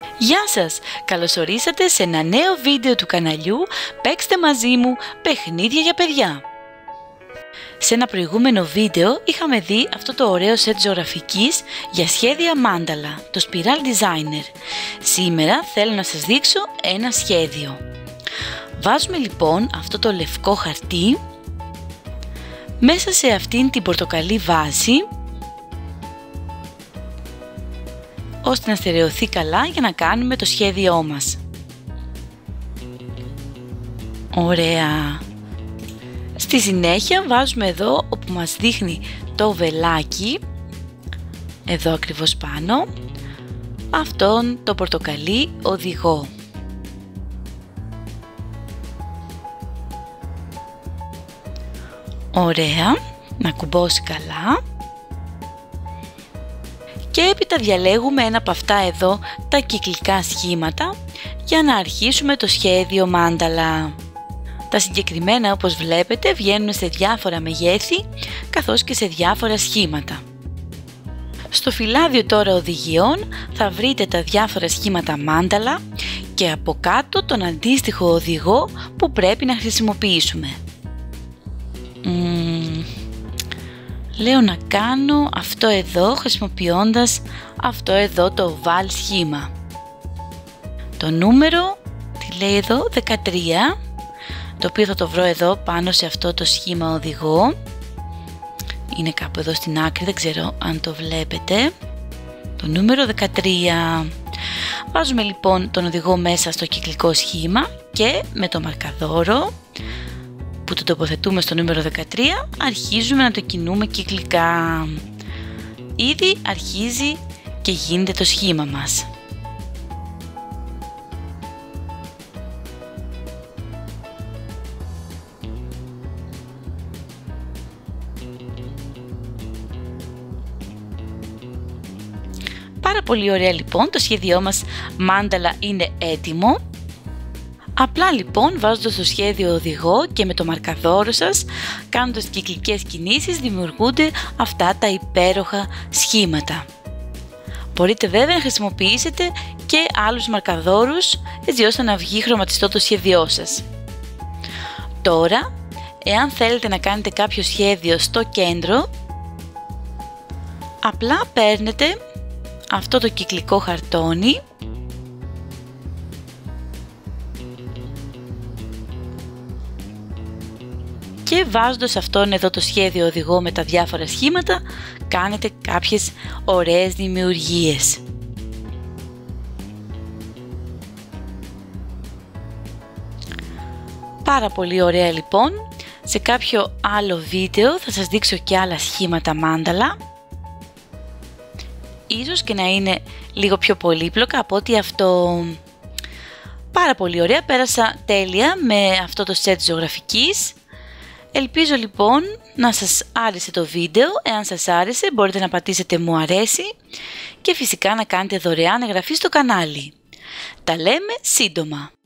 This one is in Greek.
Γεια σας! Καλώς ορίσατε σε ένα νέο βίντεο του καναλιού «Παίξτε μαζί μου παιχνίδια για παιδιά». Σε ένα προηγούμενο βίντεο είχαμε δει αυτό το ωραίο σετ ζωγραφικής για σχέδια μάνταλα, το Spiral Designer. Σήμερα θέλω να σας δείξω ένα σχέδιο. Βάζουμε λοιπόν αυτό το λευκό χαρτί μέσα σε αυτήν την πορτοκαλί βάση, ώστε να στερεωθεί καλά για να κάνουμε το σχέδιό μας. Ωραία! Στη συνέχεια βάζουμε εδώ όπου μας δείχνει το βελάκι, εδώ ακριβώς πάνω, αυτόν το πορτοκαλί οδηγό. Ωραία, να κουμπώσει καλά. Και έπειτα διαλέγουμε ένα από αυτά εδώ τα κυκλικά σχήματα για να αρχίσουμε το σχέδιο μάνταλα. Τα συγκεκριμένα, όπως βλέπετε, βγαίνουν σε διάφορα μεγέθη καθώς και σε διάφορα σχήματα. Στο φυλάδιο τώρα οδηγιών θα βρείτε τα διάφορα σχήματα μάνταλα και από κάτω τον αντίστοιχο οδηγό που πρέπει να χρησιμοποιήσουμε. Λέω να κάνω αυτό εδώ χρησιμοποιώντας αυτό εδώ το oval σχήμα. Το νούμερο, τι λέει εδώ, 13, το οποίο θα το βρω εδώ πάνω σε αυτό το σχήμα οδηγό. Είναι κάπου εδώ στην άκρη, δεν ξέρω αν το βλέπετε. Το νούμερο 13. Βάζουμε λοιπόν τον οδηγό μέσα στο κυκλικό σχήμα και με το μαρκαδόρο που το τοποθετούμε στο νούμερο 13 αρχίζουμε να το κινούμε κυκλικά. Ήδη αρχίζει και γίνεται το σχήμα μας. Πάρα πολύ ωραία λοιπόν, το σχέδιό μας μάνταλα είναι έτοιμο. Απλά λοιπόν βάζοντας το σχέδιο οδηγό και με το μαρκαδόρο σας, κάνοντας κυκλικές κινήσεις, δημιουργούνται αυτά τα υπέροχα σχήματα. Μπορείτε βέβαια να χρησιμοποιήσετε και άλλους μαρκαδόρους έτσι ώστε να βγει χρωματιστό το σχέδιό σας. Τώρα, εάν θέλετε να κάνετε κάποιο σχέδιο στο κέντρο, απλά παίρνετε αυτό το κυκλικό χαρτόνι και βάζοντας αυτόν εδώ το σχέδιο οδηγό με τα διάφορα σχήματα κάνετε κάποιες ωραίες δημιουργίες. Πάρα πολύ ωραία λοιπόν. Σε κάποιο άλλο βίντεο θα σας δείξω και άλλα σχήματα μάνταλα. Ίσως και να είναι λίγο πιο πολύπλοκα από ότι αυτό. Πάρα πολύ ωραία, πέρασα τέλεια με αυτό το σετ ζωγραφικής. Ελπίζω λοιπόν να σας άρεσε το βίντεο. Εάν σας άρεσε μπορείτε να πατήσετε μου αρέσει και φυσικά να κάνετε δωρεάν εγγραφή στο κανάλι. Τα λέμε σύντομα.